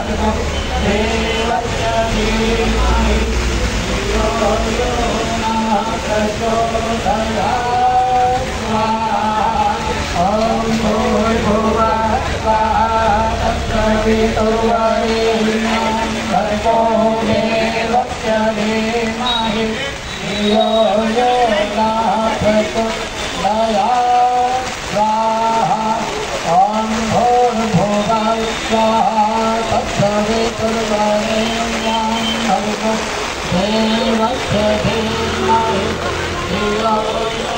देवस्य धीमहि धियो यो नः प्रचोदयात् स्वाहा। ॐ भूर्भुवः स्वः तत्सवितुर्वरेण्यं भर्गो देवस्य धीमहि धियो यो नः प्रचोदयात् स्वाहा। ॐ भूर्भुवः स्वः तत्सवितुर्वरेण्यं भर्गो देवस्य धीमहि धियो यो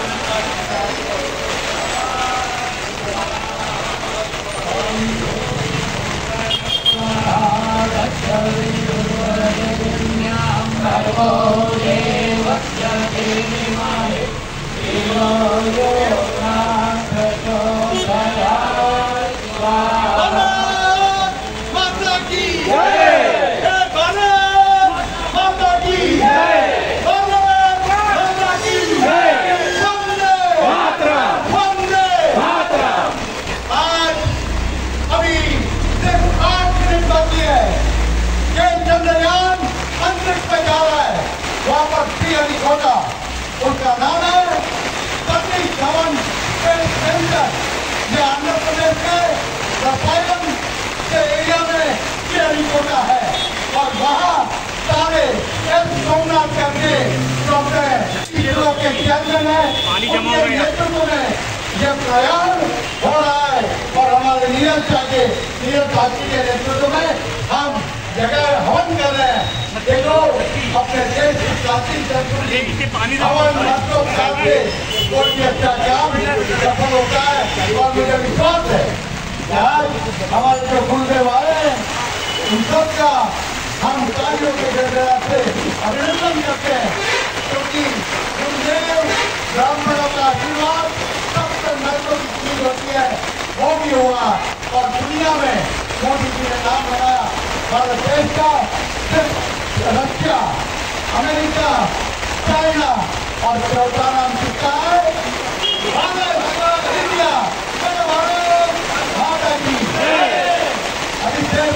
भर्गो देवस्य धीमहि धियो यो नः प्रचोदयात् स्वाहा। भारत माता की जय। भारत माता की जय। भारत माता की जय। वंदे मातरम। वंदे मातरम। आज अभी सिर्फ 8 मिनट बाकी है कि चंद्रयान अंतरिक्ष में जा रहा है। वहाँ पर श्रीहरि खोजा, उसका नाम है सतीश धवन स्पेस सेंटर। ये आंध्र प्रदेश के रसायन के एरिया में श्रीहरिकोटा है और वहाँ सारे एस सोमनाथ करके डॉक्टर इसरो के चेयरमैन है, उनके नेतृत्व में ये प्रयास हो रहा है और हमारे नीरज साथी के नेतृत्व में हम जगह हवन कर रहे हैं। देखो अपने देश की प्राचीन संस्कृति हवन महोत्सव से कोई भी अच्छा काम सफल होता है और मुझे विश्वास है कि आज हमारे जो गुरुदेव आए हैं उन सबका हम कार्यों के जरिए से अभिनंदन करते हैं, क्योंकि गुरुदेव ब्राह्मणों का आशीर्वाद सबसे महत्वपूर्ण चीज होती है। वो भी हुआ और दुनिया में मोदी जी ने नाम बनाया भारत देश का। सिर्फ रशिया, अमेरिका, चाइना और चौथा नाम किसका है? भारत। इंडिया। भारत माता की अभी सिर्फ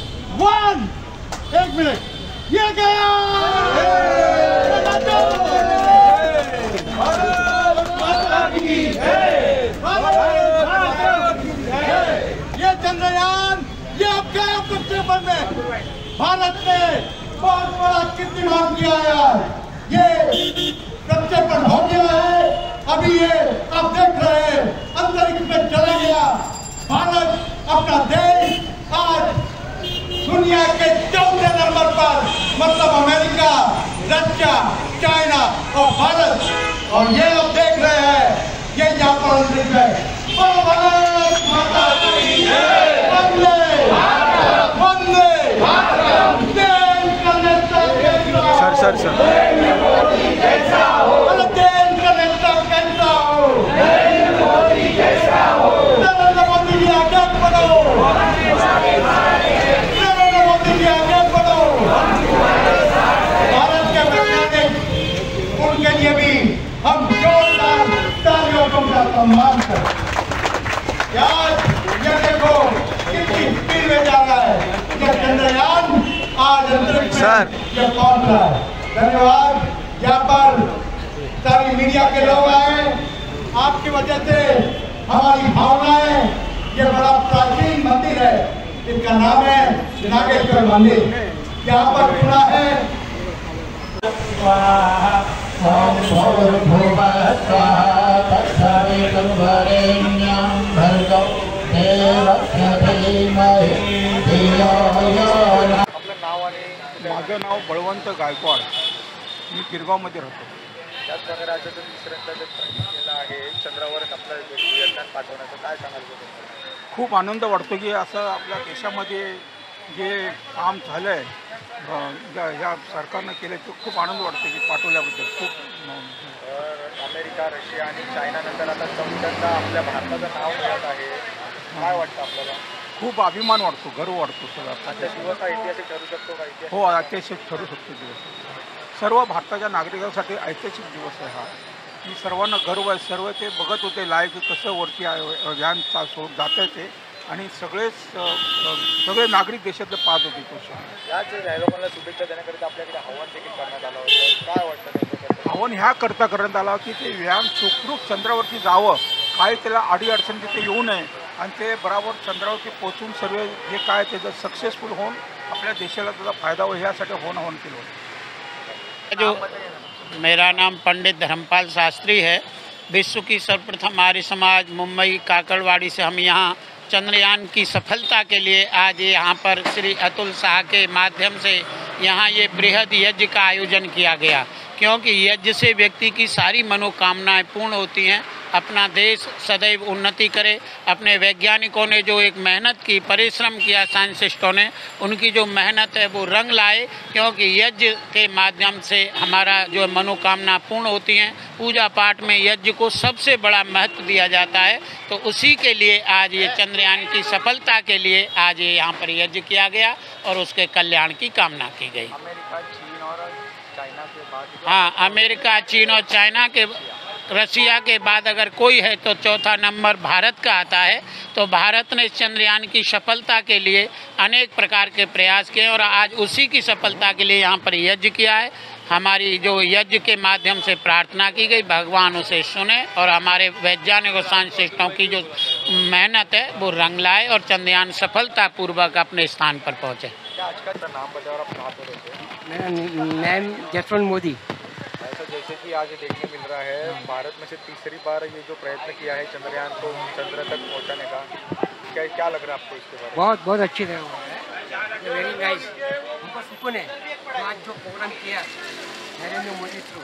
1 मिनट ये गया। भारत माता की जय। भारत माता की जय। ये चंद्रयान ये अब गया प्रक्षेपण में। भारत ने बहुत बड़ा कीर्तिमान किया है। ये प्रक्षेपण हो गया है। अभी ये आप देख रहे हैं अंतरिक्ष में चला गया। भारत अपना देश आज दुनिया के 4थे नंबर पर, मतलब अमेरिका, रशिया, चाइना और भारत, और ये आप देख रहे हैं ये यहाँ पर अंतरिक्ष है। भारत माता की जय। वंदे मातरम। वंदे मातरम। देश का नेता कैसा हो? सर नरेंद्र मोदी जैसा हो। देश का नेता कैसा हो? नरेंद्र मोदी जैसा हो। नरेंद्र मोदी जी आगे बढ़ो। नरेंद्र मोदी जी आगे बढ़ो। भारत के वैज्ञानिक, उनके लिए भी हम जोरदार तालियों का सम्मान करें। आज ये देखो कितनी स्पीड में जा रहा है ये चंद्रयान। आज अंतरिक्ष में ये पहुंच रहा है। धन्यवाद। यहाँ पर सारी मीडिया के लोग आए, आपकी वजह से हमारी भावनाएं, ये बड़ा प्राचीन मंदिर है, इसका नाम है नागेश्वर मंदिर। यहाँ पर खुला है। ॐ भूर्भुवः स्वः तत्सवितुर्वरेण्यं भर्गो देवस्य धीमहि धियो यो नः। आपलं नाव आणि माझं नाव बळवंत गायकवाड, मी किरगावमध्ये राहतो। त्याचप्रकारे आज जो तिसऱ्यांदा जो प्रयत्न केला आहे चंद्रावर आपलं विज्ञान पाठवण्याचं, काय सांगाल? खूप आनंद वाटतो की असं आपल्या देशामध्ये जे काम झालं आहे ह्या सरकारनं केलं, ते खूप आनंद वाटतो की पाठवल्याबद्दल। खूप अमेरिका, रशिया आणि चायना नंतर आता चौथ्यांदा आपल्या भारताचं नाव मिळत आहे, काय वाटतं आपल्याला? खूप अभिमान वाटतो, गर्व वाटतो सगळा। दिवस हा ऐतिहासिक ठरू शकतो का? हो, ऐतिहासिक ठरू शकतो दिवस। सर्व भारताच्या नागरिकांसाठी ऐतिहासिक दिवस आहे हा, की सर्वांना गर्व आहे। सर्व ते बघत होते लाईव्ह कसं वरती यान जात आहे ते आणि सगळे नागरिक देशातले पाहत होते क्वेश्चन. याच लोकांना शुभेच्छा देण्याकरिता आपल्याकडे आव्हान देखील करण्यात आलं होतं. काय वाटतं नेमकं? आव्हान ह्या करता करण्यात आला की ते व्यायाम सुखरूप चंद्रावरती जावं, काही त्याला अडीअडचण तिथे येऊ नये आणि ते बरोबर चंद्रावरती पोचून सर्व जे काय त्याचं सक्सेसफुल होऊन आपल्या देशाला त्याचा फायदा हो ह्यासाठी आव्हान केलं होतं. जो मेरा नाम पंडित धर्मपाल शास्त्री है. विश्व की सर्वप्रथम आर्य समाज मुंबई काकड़वाड़ी से हम यहाँ चंद्रयान की सफलता के लिए आज यहाँ पर श्री अतुल शाह के माध्यम से यहाँ ये बृहद यज्ञ का आयोजन किया गया, क्योंकि यज्ञ से व्यक्ति की सारी मनोकामनाएं पूर्ण होती हैं. अपना देश सदैव उन्नति करे. अपने वैज्ञानिकों ने जो एक मेहनत की, परिश्रम किया, साइंटिस्टों ने, उनकी जो मेहनत है वो रंग लाए, क्योंकि यज्ञ के माध्यम से हमारा जो मनोकामना पूर्ण होती हैं. पूजा पाठ में यज्ञ को सबसे बड़ा महत्व दिया जाता है. तो उसी के लिए आज ये चंद्रयान की सफलता के लिए आज ये यहाँ पर यज्ञ किया गया और उसके कल्याण की कामना की गई. अमेरिका, चीन और चाइना के बाद हाँ, अमेरिका, चीन और चाइना के, रसिया के बाद अगर कोई है तो चौथा नंबर भारत का आता है. तो भारत ने चंद्रयान की सफलता के लिए अनेक प्रकार के प्रयास किए और आज उसी की सफलता के लिए यहाँ पर यज्ञ किया है. हमारी जो यज्ञ के माध्यम से प्रार्थना की गई, भगवान उसे सुने और हमारे वैज्ञानिक और साइंटिस्टों की जो मेहनत है वो रंग लाए और चंद्रयान सफलतापूर्वक अपने स्थान पर पहुँचे. क्या आज का नाम बताओ और आप कहाँ पर रहते हैं? मेरा नाम जसवंत मोदी. ऐसा जैसे कि आज देखने मिल रहा है, भारत में से तीसरी बार ये जो प्रयत्न किया है चंद्रयान को चंद्र तक पहुंचाने का, क्या लग रहा है आपको इसके बारे में? बहुत बहुत अच्छी तरह हुआ है. Very nice. हमको सुकून है आज जो प्रोग्राम किया नरेंद्र मोदी थ्रू.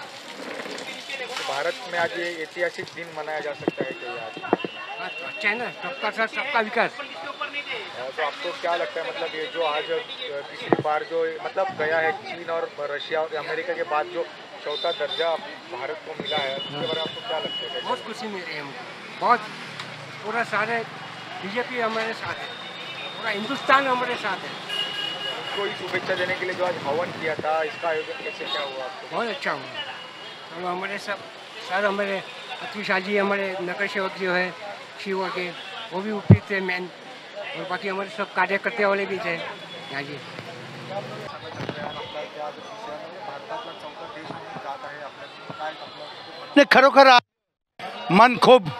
तो भारत में आज ये ऐतिहासिक दिन मनाया जा सकता है क्या आज? अच्छा है ना, सबका साथ सबका विकास. तो आपको क्या लगता है, मतलब ये जो आज तीसरी बार जो मतलब गया है चीन और रशिया और अमेरिका के बाद जो चौथा दर्जा भारत को मिला है, उसके बारे में आपको क्या लगता है? बहुत खुशी मिल रही है हमको. बहुत पूरा सारे बीजेपी हमारे साथ है, पूरा हिंदुस्तान हमारे साथ है. कोई शुभेच्छा देने के लिए जो आज हवन किया था, इसका आयोजन कैसे क्या हुआ आपको? बहुत अच्छा हुआ. और हमारे सब सर, हमारे अतुल शाह जी, हमारे नगर सेवक जो है शिव के, वो भी उपस्थित थे मेन. और बाकी हमारे सब कार्यकर्ते वाले भी थे यहाँ जी. नाही, खरोखर मन खूप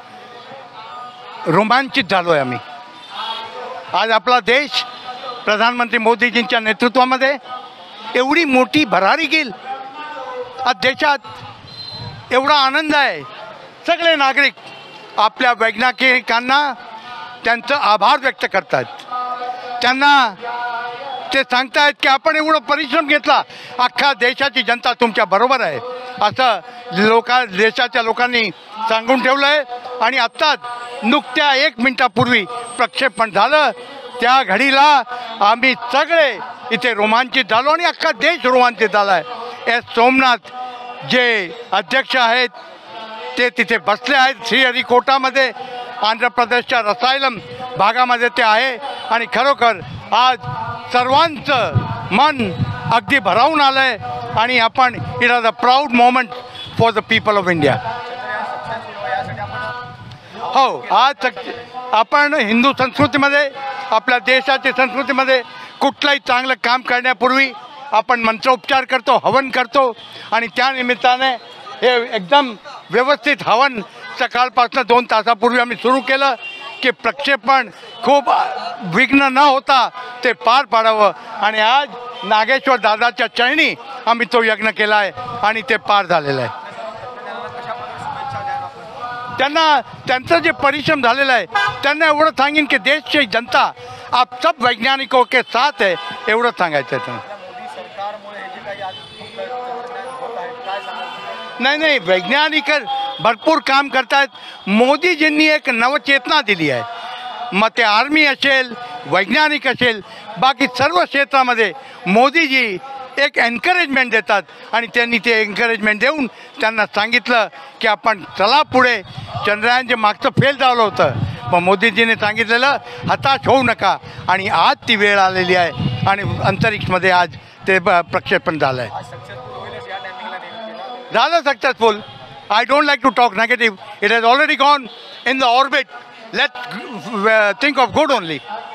रोमांचित झालो आहे आम्ही. आज आपला देश प्रधानमंत्री मोदीजींच्या नेतृत्वामध्ये एवढी मोठी भरारी गेल. आज देशात एवढा आनंद आहे. सगळे नागरिक आपल्या वैज्ञानिकांना त्यांचं आभार व्यक्त करतात. त्यांना ते सांगतायत की आपण एवढा परिश्रम घेतला, अख्ख्या देशाची जनता तुमच्या बरोबर आहे असं देशाच्या लोकांनी सांगून ठेवलं आहे. आणि आत्ताच नुकत्या 1 मिनिटापूर्वी प्रक्षेपण झालं. त्या घडीला आम्ही सगळे इथे रोमांचित झालो आणि अख्खा देश रोमांचित झाला आहे. एस सोमनाथ जे अध्यक्ष आहेत ते तिथे बसले आहेत श्रीहरिकोटामध्ये, आंध्र प्रदेशच्या रसायलम भागामध्ये ते आहे. आणि खरोखर आज सर्वांचं मन अगदी भरावून आलं आहे आणि आपण it is a proud moment for the people of India. हो, आज आपण हिंदू संस्कृतीमध्ये, आपल्या देशाच्या संस्कृतीमध्ये कुठलंही चांगलं काम करण्यापूर्वी आपण मंत्रोपचार करतो, हवन करतो. आणि त्या निमित्ताने हे एकदम व्यवस्थित हवन सकाळपासून 2 तासापूर्वी आम्ही सुरू केलं की प्रक्षेपण खूप विघ्न न होता ते पार पाडावं. आणि आज नागेश्वर दादाच्या चरणी आम्ही तो यज्ञ केला आहे आणि ते पार झालेलं आहे. त्यांना त्यांचं जे परिश्रम झालेलं आहे त्यांना एवढं सांगेन की देश की जनता आप सब वैज्ञानिकों के साथ है, एवढं सांगायचं आहे त्यांना. नाही, वैज्ञानिक भरपूर काम करतात. मोदीजींनी एक नवचेतना दिली आहे. मग ते आर्मी असेल, वैज्ञानिक असेल, बाकी सर्व क्षेत्रामध्ये मोदीजी एक एन्करेजमेंट देतात. आणि त्यांनी ते एन्करेजमेंट देऊन त्यांना सांगितलं की आपण चला पुढे. चंद्रयान जे मागचं फेल झालं होतं, मग मोदीजीने सांगितलेलं हताश होऊ नका. आणि आज ती वेळ आलेली आहे आणि अंतरिक्षमध्ये आज ते प्रक्षेपण झालं आहे. झालं successful. I don't like to talk negative. It has already gone in the orbit let's think of good only.